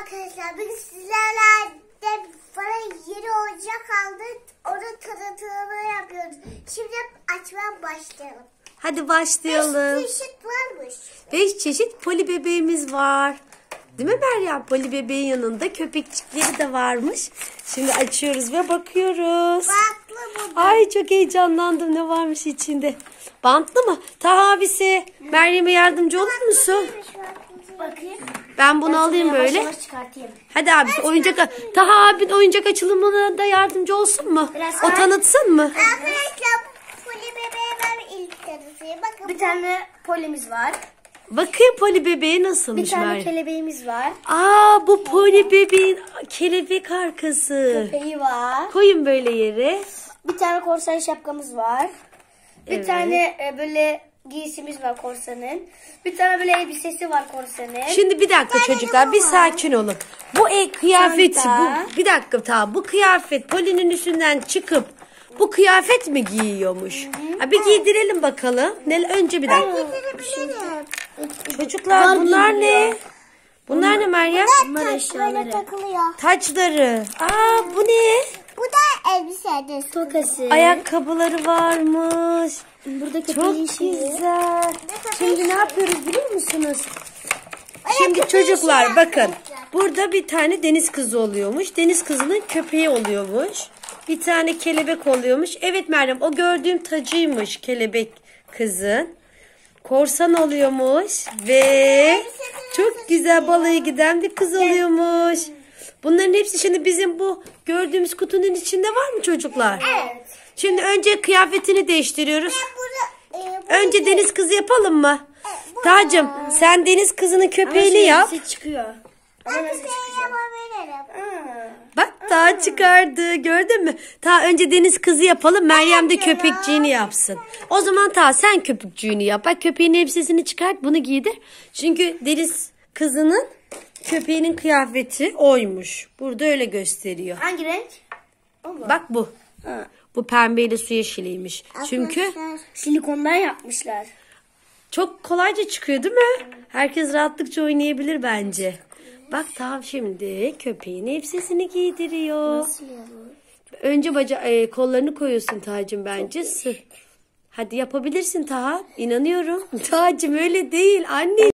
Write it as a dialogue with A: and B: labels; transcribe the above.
A: arkadaşlar, bugün sizlerle bana yeni oyuncak aldık. Onun tanıtımını yapıyoruz. Şimdi açmaya başlayalım.
B: Hadi başlayalım.
A: 5 çeşit varmış.
B: 5 çeşit poli bebeğimiz var. Değil mi Meryem? Poli bebeğin yanında köpekçikleri de varmış. Şimdi açıyoruz ve bakıyoruz.
A: Bantlı bu.
B: Ay çok heyecanlandım. Ne varmış içinde? Bantlı mı? Taha abisi Meryem'e yardımcı olur musun?
A: Bakayım.
B: Ben bunu alayım böyle. Hadi abi Taha abin oyuncak açılımına da yardımcı olsun mu? O tanıtsın mı?
A: Arkadaşlar, poli bebeğe ben ilk tanıtayım. Bakın.
C: Bir tane polimiz var.
B: Bakayım poli bebeği nasılmış
C: Bir tane
B: Meryem?
C: kelebeğimiz var.
B: Aa, bu poli bebeğin kelebek arkası.
C: Köpeği var.
B: Koyun böyle yere.
C: Bir tane korsan şapkamız var. Bir tane böyle giysimiz var korsanın. Bir tane böyle elbisesi var korsanın.
B: Şimdi bir dakika çocuklar, bir sakin olun. Bu kıyafet,
C: Çanta.
B: bir dakika tamam. Bu kıyafet Poli'nin üstünden çıkıp bu kıyafet mi giyiyormuş? Ha, bir giydirelim bakalım. Önce bir dakika. Çocuklar bunlar ne? Bunlar ne Meryem?
C: Bunlar eşyaları.
A: Takılıyor.
B: Taçları. Aa, bu ne?
A: Bu da elbise.
C: Tokası.
B: Ayakkabıları varmış.
C: Burada
B: Çok
C: köpeğin şeyi.
B: güzel. Şimdi ne yapıyoruz biliyor musunuz? Şimdi çocuklar bakın. Burada bir tane deniz kızı oluyormuş. Deniz kızının köpeği oluyormuş. Bir tane kelebek oluyormuş. Evet Meryem, o gördüğüm tacıymış kelebek kızın. Korsan oluyormuş ve çok güzel balayı giden bir kız oluyormuş. Bunların hepsi şimdi bizim bu gördüğümüz kutunun içinde var mı çocuklar?
A: Evet.
B: Şimdi önce kıyafetini değiştiriyoruz.
A: Burada,
B: Önce deniz kızı yapalım mı? Tacım, sen deniz kızının köpeğini yap.
C: Çıkıyor.
A: ben de seni yapabilirim.
B: Bak daha çıkardı, gördün mü? Önce deniz kızı yapalım, Meryem de köpekçiğini yapsın. O zaman sen köpekçiğini yap. Bak, köpeğin elbisesini çıkart, bunu giydir. Çünkü deniz kızının köpeğinin kıyafeti oymuş. Burada öyle gösteriyor.
C: Hangi renk?
B: Bak bu. Bu pembeyle su yeşiliymiş. Çünkü
C: Silikondan yapmışlar.
B: çok kolayca çıkıyor değil mi? Herkes rahatlıkça oynayabilir bence. Bak tam şimdi köpeğin elbisesini giydiriyor. Önce kollarını koyuyorsun Tacım bence. Hadi yapabilirsin Taha. İnanıyorum. Tacım öyle değil anne.